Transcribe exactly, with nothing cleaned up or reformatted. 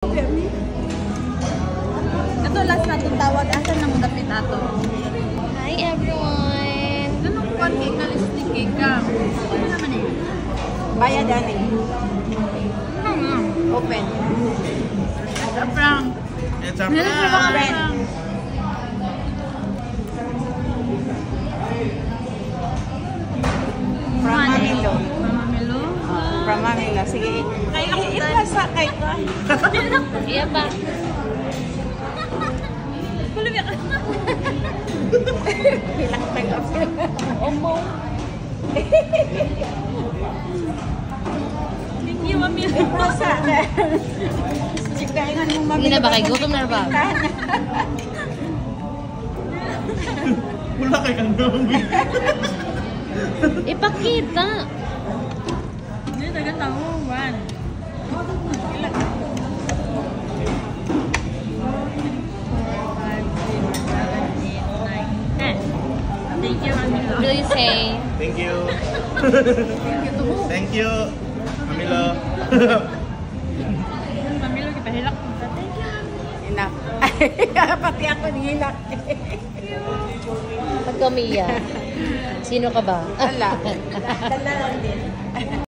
Ito last na itong tawag. Asan na mong dapit ato? Hi everyone! Anong pancake na lipstick cake ka? Ano naman eh? Bayad ani. Ano? Open. It's a prank. It's a Prank. prank. From Mamilo. Mamamilo? From Mamilo. Sige. Kaya ako I- Ipasa kay ko. Iya ba? Kulumi ka. Hilang tayo. Omo. Thank you, Mamilo. Ipasa. Sikaingan mo Mamilo. Hindi na ba kayo? Gutom na ba? Wala kay kandong. Ipakita! Hindi, taga tao. One. Five, six, seven, eight, nine, ten. Thank you, Mamilo. What do you say? Thank you. Thank you to who? Thank you. Mamilo. Mamilo, kita hilak. Thank you, Mamilo. Enough. Pati ako nihilak. Pag umiyak, sino ka ba? Wala. Dala lang din.